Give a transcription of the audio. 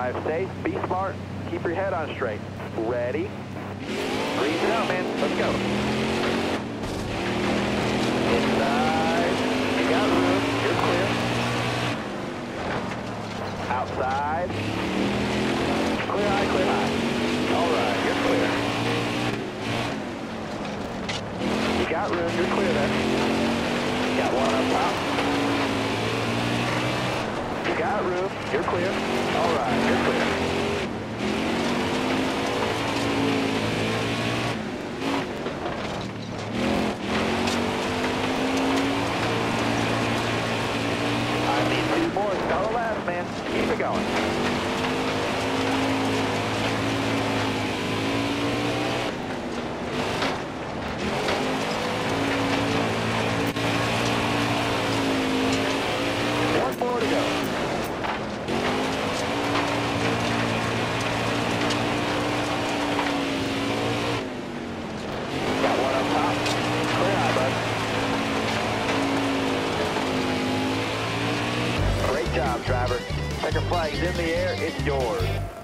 Drive safe, be smart, keep your head on straight. Ready? Breathe it out, man. Let's go. Inside. You got room. You're clear. Outside. Clear high, clear high. All right, you're clear. You got room. You're clear there. Got one up top. You got room. You're clear. All right, you're clear. Two more, got the last, man. Keep it going. One more to go. Got one up top. Clear high, bud. Great job, driver. Checker flag's in the air, it's yours.